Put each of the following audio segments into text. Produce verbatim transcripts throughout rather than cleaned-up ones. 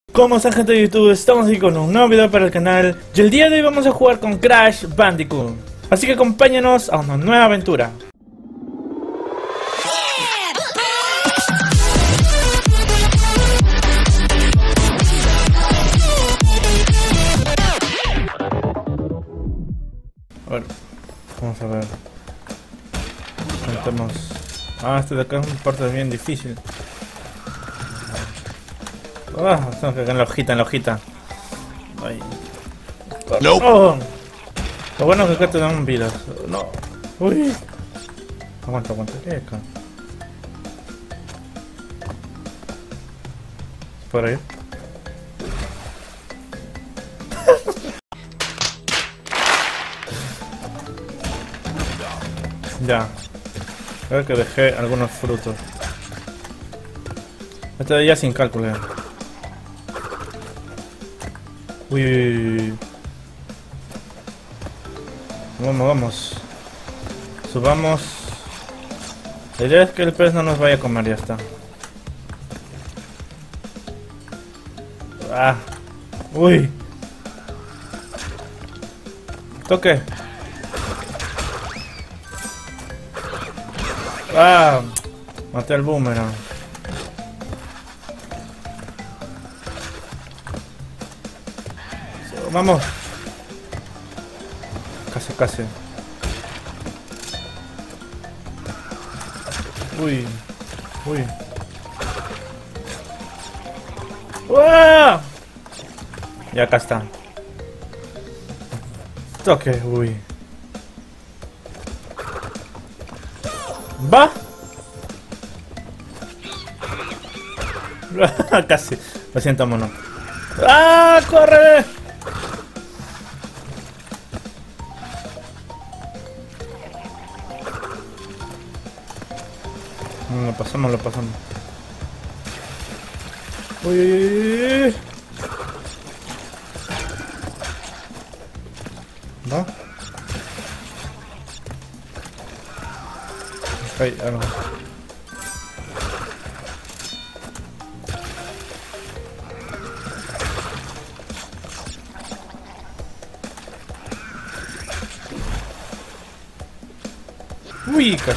¿Cómo están, gente de YouTube? Estamos aquí con un nuevo video para el canal y el día de hoy vamos a jugar con Crash Bandicoot. Así que acompáñanos a una nueva aventura. A ver, vamos a ver. Intentemos. Ah, este de acá es una parte bien difícil. Ah, tengo que caer en la hojita, en la hojita. Ay. Nope. Oh. Lo bueno es que acá te dan vidas. No. Uy. Aguanta, aguanta. ¿Qué hay acá? ¿Por ahí? Ya. Creo que dejé algunos frutos. Este de ya sin cálculo. Uy, uy, uy. Vamos, vamos. Subamos. La idea es que el pez no nos vaya a comer, ya está. Ah. Uy. Toque. Ah. Maté al boomerang. Vamos. Casi, casi. Uy. Uy. ¡Uah! Y acá está. Toque, uy. ¿Va? Casi. Lo siento, mono. ¡Ah! ¡Corre! Lo pasamos, lo pasamos. Uy, uy, uy, uy. ¿No? Ay, algo. Uy, casi.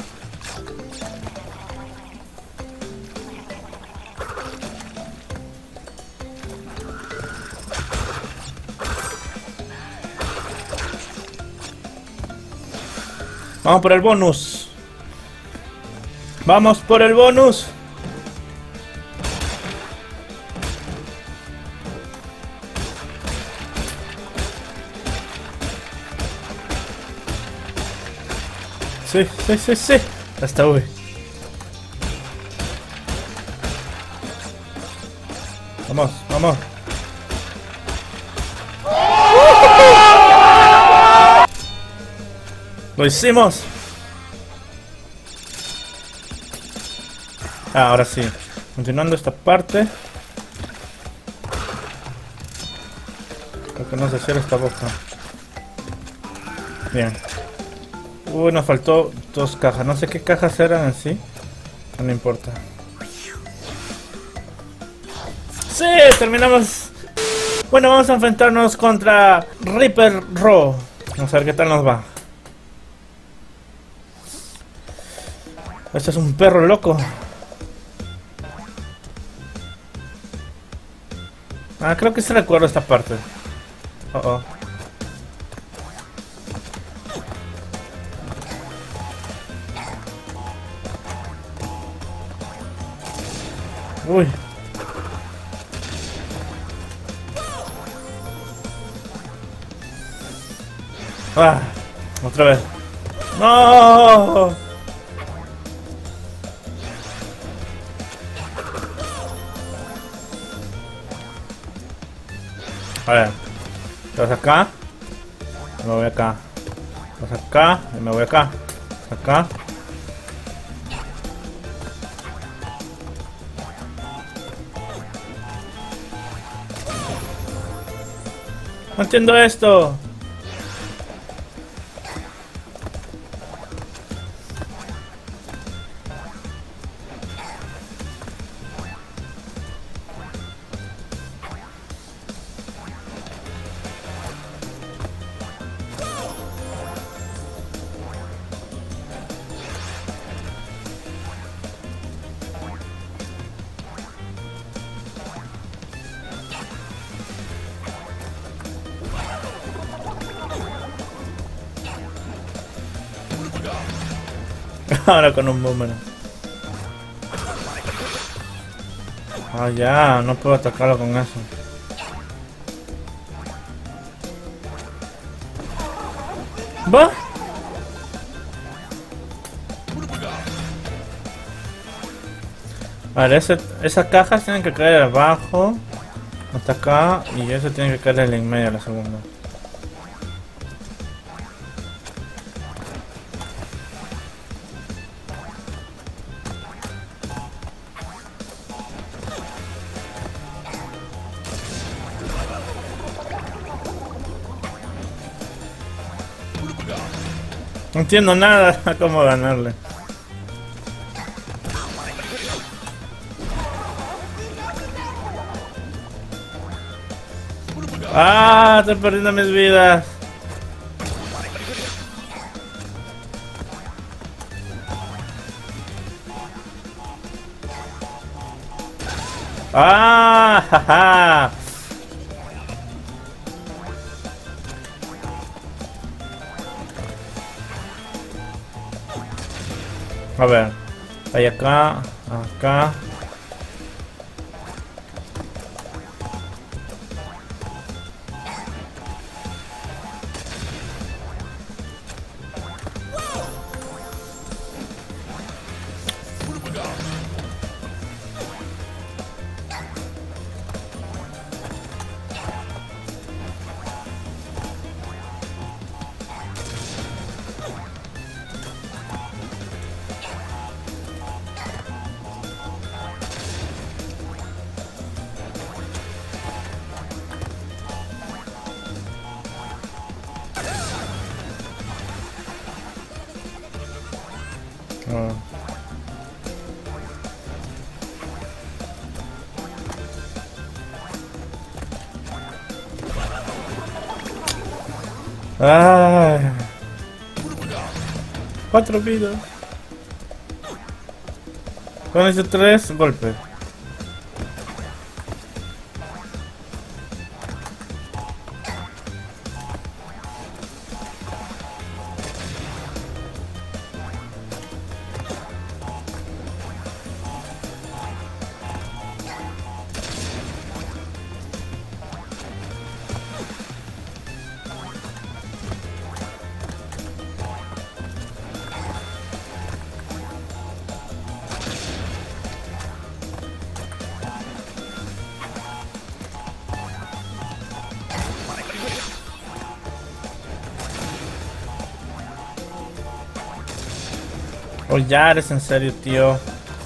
Vamos por el bonus. Vamos por el bonus. Sí, sí, sí, sí. Hasta hoy. Vamos, vamos. ¡Lo hicimos! Ah, ahora sí. Continuando esta parte. Creo que no se cierra esta boca. Bien. Uy, nos faltó dos cajas. No sé qué cajas eran en sí. No importa. ¡Sí! Terminamos. Bueno, vamos a enfrentarnos contra Ripper Ro. Vamos a ver qué tal nos va. Este es un perro loco. Ah, creo que sí recuerdo esta parte. Oh, oh. Uy. Ah, otra vez. No. A ver, te vas acá, me voy acá, vas acá, y me voy acá, acá. No entiendo esto. Ahora con un boomerang. Ah, ya, no puedo atacarlo con eso. ¿Va? Vale, ese, esas cajas tienen que caer abajo. Hasta acá. Y eso tiene que caer en el en medio, la segunda. No entiendo nada a cómo ganarle. ¡Ah! Estoy perdiendo mis vidas. ¡Ah! ¡Jaja! A ver, hay acá, acá. Oh. Ah, cuatro vidas. Con esos tres golpes. Oh, ya eres en serio, tío.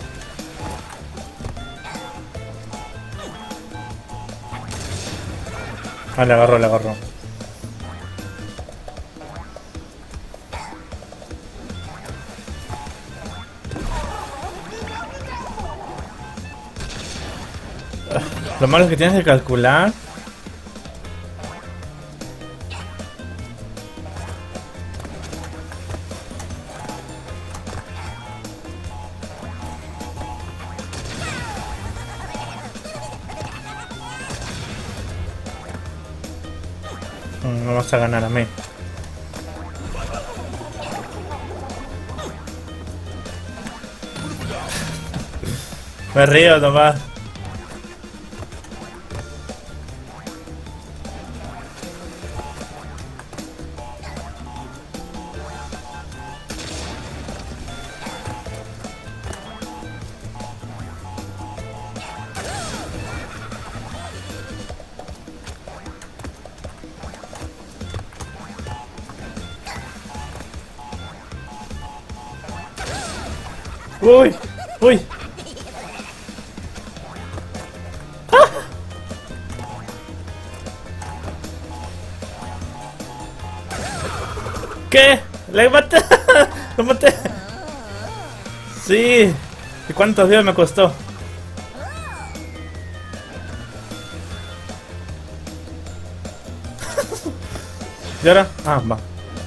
Ah, le agarró, le agarró. Lo malo es que tienes que calcular. No vas a ganar a mí. Me río, Tomás. Uy, uy. ¡Ah! ¿Qué? ¡Le maté! ¡Lo maté! Sí. ¿Y cuántos días me costó? ¿Y ahora? Ah, va.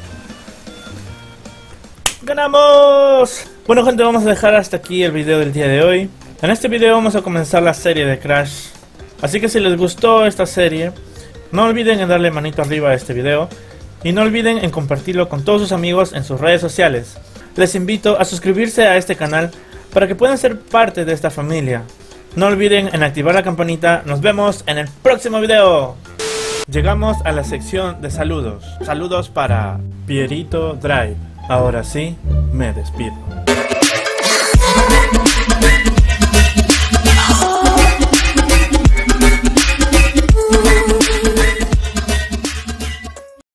¡Ganamos! Bueno, gente, vamos a dejar hasta aquí el video del día de hoy. En este video vamos a comenzar la serie de Crash. Así que si les gustó esta serie, no olviden en darle manito arriba a este video. Y no olviden en compartirlo con todos sus amigos en sus redes sociales. les invito a suscribirse a este canal para que puedan ser parte de esta familia. No olviden en activar la campanita. Nos vemos en el próximo video. Llegamos a la sección de saludos. Saludos para Pierito Drive. Ahora sí, me despido.